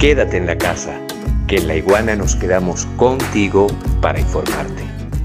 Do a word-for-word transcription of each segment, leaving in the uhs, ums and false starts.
Quédate en la casa, que en La Iguana nos quedamos contigo para informarte.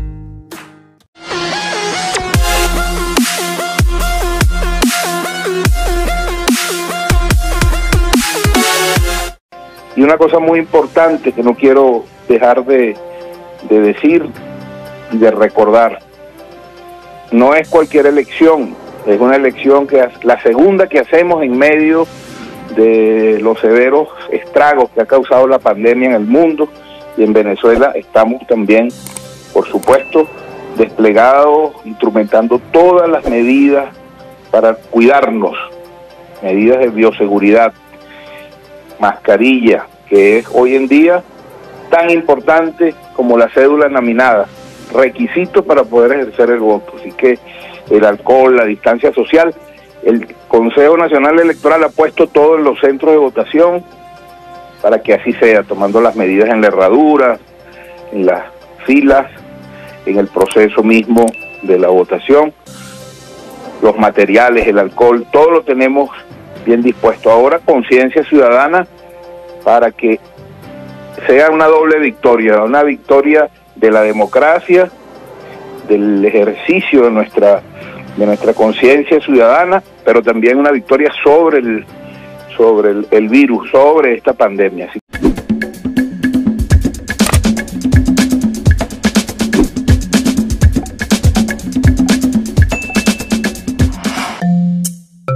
Y una cosa muy importante que no quiero dejar de, de decir y de recordar, no es cualquier elección, es una elección que es la segunda que hacemos en medio de los severos estragos que ha causado la pandemia en el mundo, y en Venezuela estamos también, por supuesto, desplegados, instrumentando todas las medidas para cuidarnos, medidas de bioseguridad, mascarilla, que es hoy en día tan importante como la cédula nominada, requisito para poder ejercer el voto. Así que el alcohol, la distancia social, el Consejo Nacional Electoral ha puesto todo en los centros de votación para que así sea, tomando las medidas en la herradura, en las filas, en el proceso mismo de la votación, los materiales, el alcohol, todo lo tenemos bien dispuesto. Ahora conciencia ciudadana para que sea una doble victoria, una victoria de la democracia, del ejercicio de nuestra de nuestra conciencia ciudadana, pero también una victoria sobre el sobre el, el virus, sobre esta pandemia.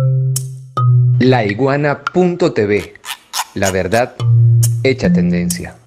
La Iguana punto T V, la verdad hecha tendencia.